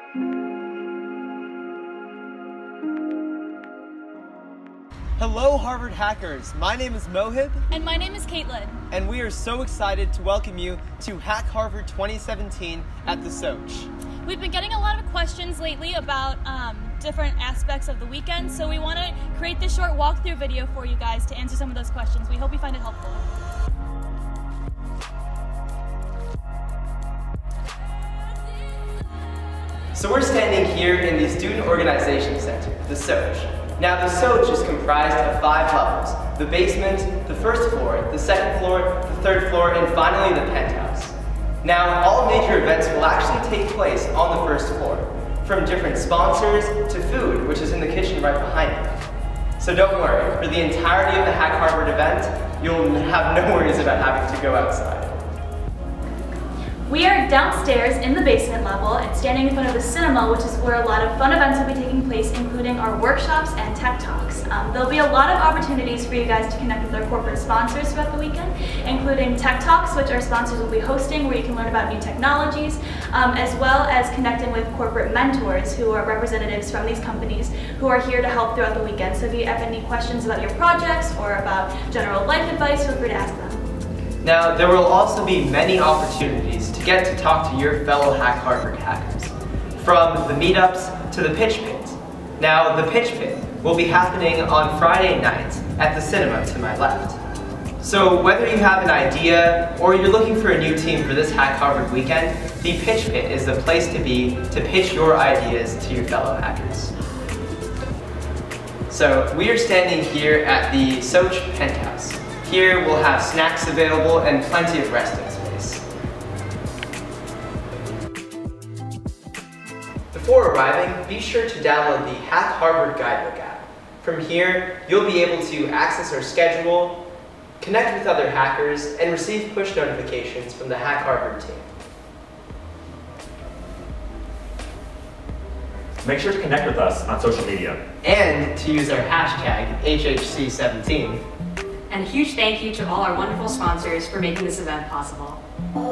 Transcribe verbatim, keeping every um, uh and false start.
Hello, Harvard hackers. My name is Mohib. And my name is Caitlin. And we are so excited to welcome you to Hack Harvard twenty seventeen at the Soch. We've been getting a lot of questions lately about um, different aspects of the weekend, so we want to create this short walkthrough video for you guys to answer some of those questions. We hope you find it helpful. So we're standing here in the Student Organization Center, the Soch. Now the Soch is comprised of five levels: the basement, the first floor, the second floor, the third floor, and finally the penthouse. Now all major events will actually take place on the first floor, from different sponsors to food, which is in the kitchen right behind you. So don't worry, for the entirety of the Hack Harvard event, you'll have no worries about having to go outside. We are downstairs in the basement level and standing in front of the cinema, which is where a lot of fun events will be taking place, including our workshops and tech talks. Um, there'll be a lot of opportunities for you guys to connect with our corporate sponsors throughout the weekend, including tech talks, which our sponsors will be hosting, where you can learn about new technologies, um, as well as connecting with corporate mentors who are representatives from these companies who are here to help throughout the weekend. So if you have any questions about your projects or about general life advice, feel free to ask them. Now, there will also be many opportunities to get to talk to your fellow Hack Harvard hackers, from the meetups to the pitch pit. Now, the pitch pit will be happening on Friday night at the cinema to my left. So whether you have an idea or you're looking for a new team for this Hack Harvard weekend, the pitch pit is the place to be to pitch your ideas to your fellow hackers. So we are standing here at the Soch penthouse. Here we'll have snacks available and plenty of resting space. Before arriving, be sure to download the Hack Harvard Guidebook app. From here, you'll be able to access our schedule, connect with other hackers, and receive push notifications from the Hack Harvard team. Make sure to connect with us on social media. And to use our hashtag H H C seventeen. And a huge thank you to all our wonderful sponsors for making this event possible.